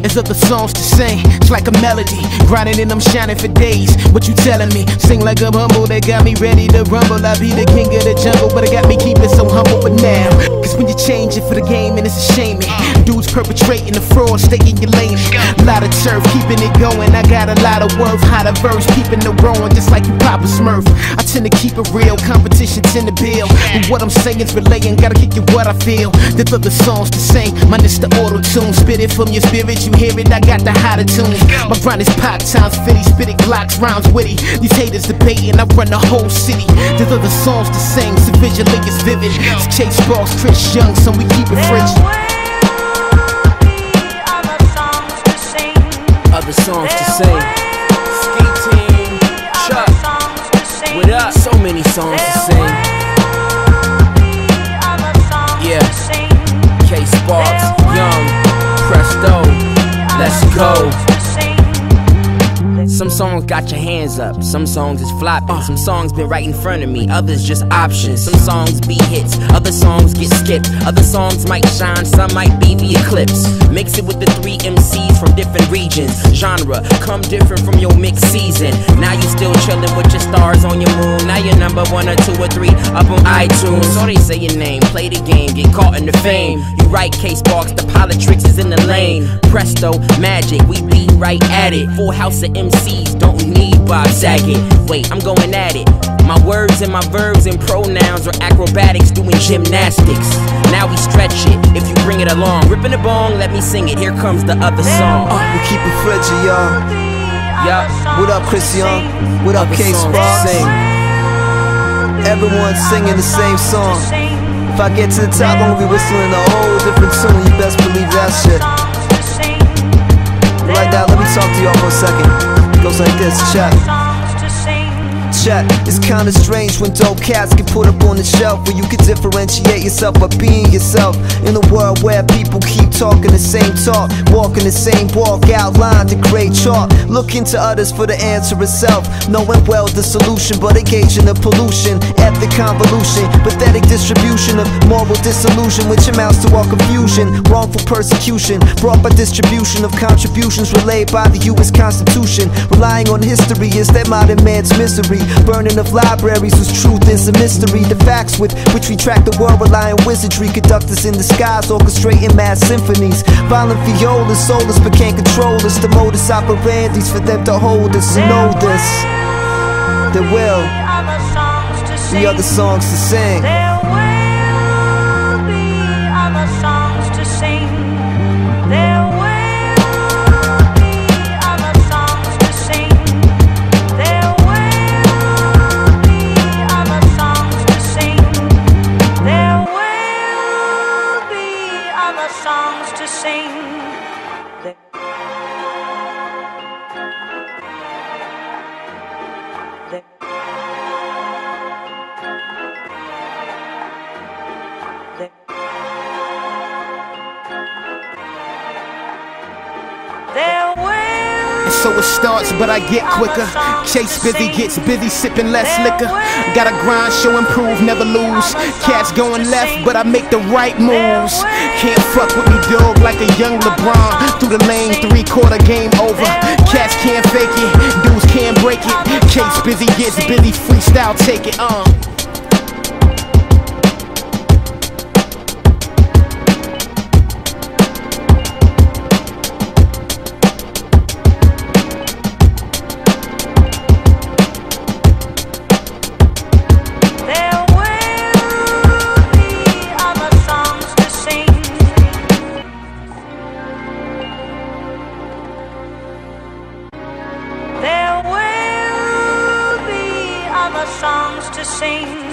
There's other songs to sing, it's like a melody. Grinding and I'm shining for days. What you telling me? Sing like I'm humble, they got me ready to rumble. I be the king of the jungle, but it got me keeping so humble. But now, cause when you change it for the game and it's a shame. Dudes perpetrating the fraud, stay in your lane. Lot of turf, keeping it going. I got a lot of worth, how to verse, keeping it rolling, just like you Papa Smurf. I tend to keep it real, competition tend to build. But what I'm saying is relaying, gotta kick you what I feel. There's other songs to sing, mine is the auto-tune. Spit it from your spirit, you hear it, I got the hotter tunes. My grind is pop times 50, spit it glocks, rhymes witty. These haters debating, I run the whole city. There's other songs to sing, so visually it's vivid. It's Chase Sparks, Chris Young, so we keep it fresh. Other songs to sing. Ski Team, Chuck, what up? So many songs to sing. Yeah, K Sparks, Young, Presto, let's go. Some songs got your hands up, some songs is flopping. Some songs been right in front of me, others just options. Some songs be hits, other songs get skipped. Other songs might shine, some might be the eclipse. Mix it with the 3 MCs from different regions. Genre, come different from your mixed season. Now you still chillin' with your stars on your moon. Now you're number 1 or 2 or 3 up on iTunes. So they say your name, play the game, get caught in the fame. You right, K Sparks, the politics is in the lane. Presto, magic, we be right at it. Full house of MCs, don't need Bob Saget. Wait, I'm going at it. My words and my verbs and pronouns are acrobatics doing gymnastics. Now we stretch it, if you bring it along. Ripping the bong, let me sing it, here comes the other song. We keep it frigid, y'all. Yup. What up, Chris Young? What up, K Sparks? Everyone singing the same song. If I get to the top, I'm gonna be whistling a whole different tune. You best believe that shit. Right now, let me talk to y'all for a second. It goes like this, check. It's kinda strange when dope cats get put up on the shelf, where you can differentiate yourself by being yourself. In a world where people keep talking the same talk, walking the same walk, outlined in great chalk. Looking to others for the answer itself, knowing well the solution, but engaging the pollution. Ethic convolution, pathetic distribution of moral disillusion, which amounts to all confusion. Wrongful persecution, brought by distribution of contributions relayed by the US Constitution. Relying on history is that modern man's misery. Burning of libraries whose truth is a mystery. The facts with which we track the world rely on wizardry. Conductors in the skies orchestrating mass symphonies. Violent violas, soulless but can't control us. The modus operandi's for them to hold us. So know this, there will be other songs to sing. There will be other songs to sing. There will be other songs to sing. There will be other songs to sing. There will be other songs to sing. And so it starts, but I get quicker. Chase busy, gets busy, sipping less liquor. Gotta grind, show improve, never lose. Cats going left, but I make the right moves. Can't fuck with me, dog, like a young LeBron. Through the lane, 3/4 game over. Cats can't fake it, dudes can't break it. Chase busy, gets busy, freestyle, take it, There will be other songs to sing.